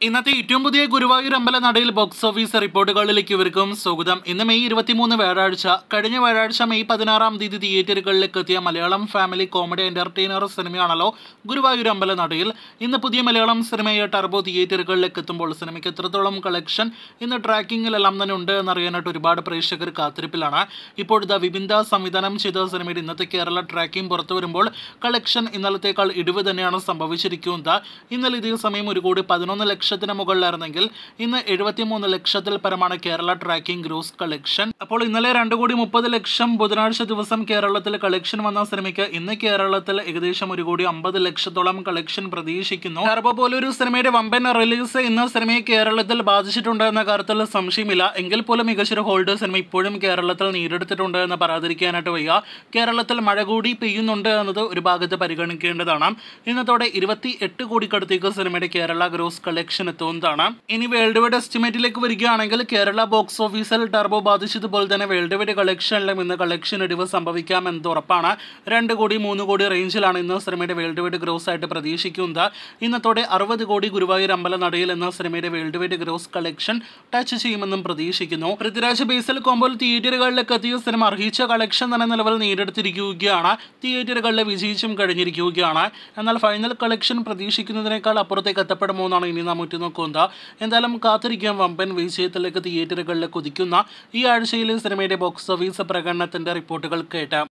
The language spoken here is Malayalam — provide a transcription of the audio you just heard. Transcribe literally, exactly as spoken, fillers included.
ഇന്നത്തെ ഏറ്റവും പുതിയ ഗുരുവായൂരമ്പല നടയിൽ ബോക്സ് ഓഫീസ് റിപ്പോർട്ടുകളിലേക്ക് ഇവർക്കും സ്വാഗതം. ഇന്ന് മെയ് ഇരുപത്തിമൂന്ന് വ്യാഴാഴ്ച. കഴിഞ്ഞ വ്യാഴാഴ്ച മെയ് പതിനാറാം തീയതി തിയേറ്ററുകളിലേക്ക് എത്തിയ മലയാളം ഫാമിലി കോമഡി എന്റർടൈനർ സിനിമയാണല്ലോ ഗുരുവായൂരമ്പല നടയിൽ. ഇന്ന് പുതിയ മലയാളം സിനിമയെ ടർബോ തിയേറ്ററുകളിലേക്ക് എത്തുമ്പോൾ സിനിമയ്ക്ക് എത്രത്തോളം കളക്ഷൻ ഇന്ന് ട്രാക്കിങ്ങിലെല്ലാം തന്നെ ഉണ്ട് എന്നറിയാനായിട്ട് ഒരുപാട് പ്രേക്ഷകർ കാത്തിരിപ്പിലാണ്. ഇപ്പോഴത്തെ വിബിന്ദ സംവിധാനം ചെയ്ത സിനിമയുടെ ഇന്നത്തെ കേരള ട്രാക്കിംഗ് പുറത്തു വരുമ്പോൾ കളക്ഷൻ ഇന്നലത്തേക്കാൾ ഇടിവ് തന്നെയാണ് സംഭവിച്ചിരിക്കുന്നത്. ഇന്നലെ ഇതേ സമയം ഒരു കോടി പതിനൊന്ന് ലക്ഷം ലക്ഷത്തിന് മുകളിലായിരുന്നെങ്കിൽ ഇന്ന് എഴുപത്തിമൂന്ന് ലക്ഷത്തിൽ പരമാണ് കേരള ട്രാക്കിംഗ് ഗ്രോസ് കളക്ഷൻ. അപ്പോൾ ഇന്നലെ രണ്ട് കോടി മുപ്പത് ലക്ഷം ബുധനാഴ്ച ദിവസം കേരളത്തിൽ കളക്ഷൻ വന്ന സിനിമയ്ക്ക് ഇന്ന് കേരളത്തിൽ ഏകദേശം ഒരു കോടി അമ്പത് ലക്ഷത്തോളം കളക്ഷൻ പ്രതീക്ഷിക്കുന്നു. ടർബോ പോലൊരു സിനിമയുടെ വമ്പൻ റിലീസ് ഇന്ന് സിനിമയെ കേരളത്തിൽ ബാധിച്ചിട്ടുണ്ട് എന്ന കാര്യത്തിൽ സംശയമില്ല. എങ്കിൽ പോലും മികച്ചൊരു ഹോൾഡ് സിനിമ ഇപ്പോഴും കേരളത്തിൽ നേരിടുത്തിട്ടുണ്ട് എന്ന് പറയാതിരിക്കാനായിട്ട് വയ്യ. കേരളത്തിൽ മഴ കൂടി പെയ്യുന്നുണ്ട് എന്നത് ഒരു ഭാഗത്ത് പരിഗണിക്കേണ്ടതാണ്. ഇന്നത്തോടെ ഇരുപത്തി എട്ട് കോടിക്കടുത്തേക്ക് സിനിമയുടെ കേരള ഗ്രോസ് കളക്ഷൻ എത്തുന്നതാണ്. ഇനി വേൾഡ് വൈഡ് എസ്റ്റിമേറ്റിലേക്ക് വരികയാണെങ്കിൽ കേരള ബോക്സ് ഓഫീസിൽ ടർബോ ബാധിച്ചതുപോലെ തന്നെ വേൾഡ് വൈഡ് കളക്ഷനിലും ഇന്ന് കളക്ഷൻ ഇടിവ് സംഭവിക്കാം എന്നത് ഉറപ്പാണ്. രണ്ട് കോടി മൂന്ന് കോടി റേഞ്ചിലാണ് ഇന്ന് സിനിമയുടെ വേൾഡ് വൈഡ് ഗ്രോസ് ആയിട്ട് പ്രതീക്ഷിക്കുന്നത്. ഇന്നത്തോടെ അറുപത് കോടി ഗുരുവായൂരമ്പല നടയിൽ എന്ന സിനിമയുടെ world wide gross collection touch ചെയ്യുമെന്നും പ്രതീക്ഷിക്കുന്നു. പൃഥ്വിരാജ് ബേസിൽ കോമ്പോൾ തിയേറ്ററുകളിലേക്ക് എത്തിയ സിനിമ അർഹിച്ച കളക്ഷൻ തന്നെ നിലവിൽ നേടിയെടുത്തിരിക്കുകയാണ്. തിയേറ്ററുകളിൽ വിജയിച്ചും കഴിഞ്ഞിരിക്കുകയാണ്. എന്നാൽ ഫൈനൽ കളക്ഷൻ പ്രതീക്ഷിക്കുന്നതിനേക്കാൾ അപ്പുറത്തേക്ക് എത്തപ്പെടുമോ എന്നാണ് ഇനി നാം നോക്കുന്നത്. എന്തായാലും കാത്തിരിക്കാം വമ്പൻ വിജയത്തിലേക്ക് തിയേറ്ററുകളിലേക്ക് കുതിക്കുന്ന ഈ ആഴ്ചയിലെ സിനിമയുടെ ബോക്സ് ഓഫീസ് പ്രകടനത്തിന്റെ റിപ്പോർട്ടുകൾ കേട്ട